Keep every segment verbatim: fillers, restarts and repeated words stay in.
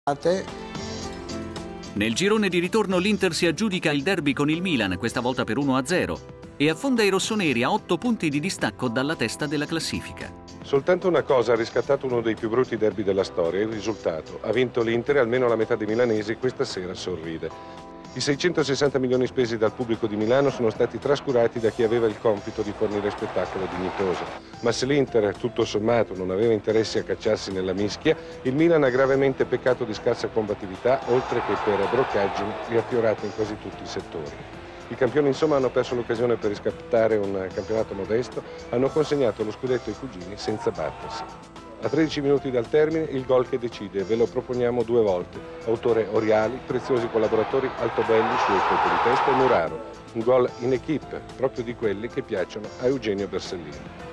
Nel girone di ritorno l'Inter si aggiudica il derby con il Milan, questa volta per uno a zero, e affonda i rossoneri a otto punti di distacco dalla testa della classifica. Soltanto una cosa ha riscattato uno dei più brutti derby della storia, il risultato. Ha vinto l'Inter e almeno la metà dei milanesi questa sera sorride. I seicentosessanta milioni spesi dal pubblico di Milano sono stati trascurati da chi aveva il compito di fornire spettacolo dignitoso. Ma se l'Inter, tutto sommato, non aveva interessi a cacciarsi nella mischia, il Milan ha gravemente peccato di scarsa combattività, oltre che per broccaggini riaffiorati in quasi tutti i settori. I campioni insomma hanno perso l'occasione per riscattare un campionato modesto, hanno consegnato lo scudetto ai cugini senza battersi. A tredici minuti dal termine il gol che decide, ve lo proponiamo due volte. Autore Oriali, preziosi collaboratori Altobelli sul colpo di testa e Muraro. Un gol in equipe, proprio di quelli che piacciono a Eugenio Bersellino.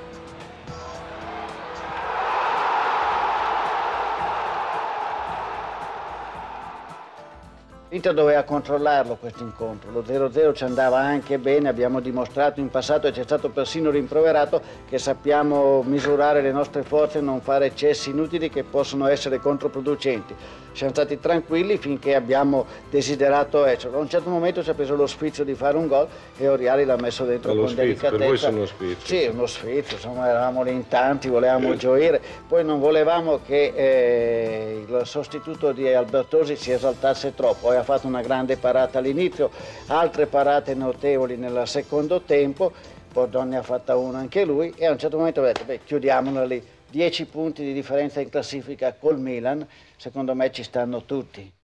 L'Inter doveva controllarlo questo incontro, lo zero a zero ci andava anche bene, abbiamo dimostrato in passato e ci è stato persino rimproverato che sappiamo misurare le nostre forze e non fare eccessi inutili che possono essere controproducenti. Siamo stati tranquilli finché abbiamo desiderato esserlo. A un certo momento ci ha preso lo sfizio di fare un gol e Oriali l'ha messo dentro con delicatezza. Per voi sono uno sfizio? Sì, uno sfizio, insomma eravamo lì in tanti, volevamo gioire, poi non volevamo che eh, il sostituto di Albertosi si esaltasse troppo. Ha fatto una grande parata all'inizio, altre parate notevoli nel secondo tempo, Bordoni ha fatta una anche lui e a un certo momento ho detto beh, chiudiamola lì, dieci punti di differenza in classifica col Milan, secondo me ci stanno tutti.